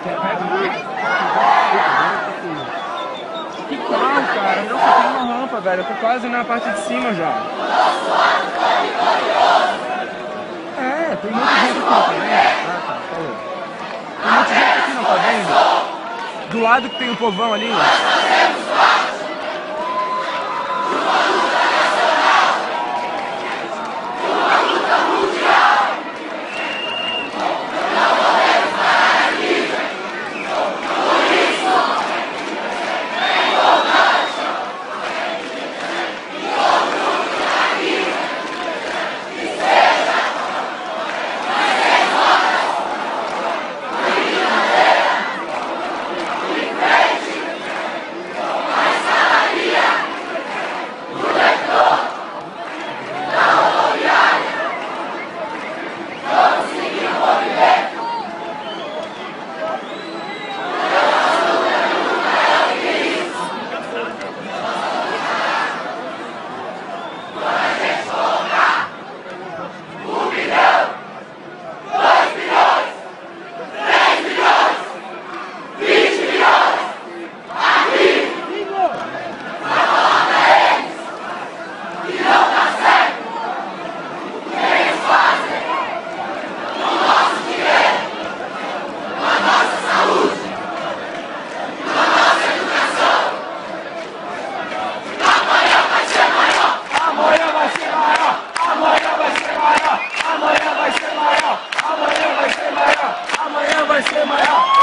Que carro, cara? Não, só tem uma rampa, velho. Eu tô quase na parte de cima já. É, tem muita gente aqui, tá vendo? Ah, tá, falou. Tem muita gente aqui, não tá vendo? Do lado que tem um povão ali. Amanhã vai ser maior.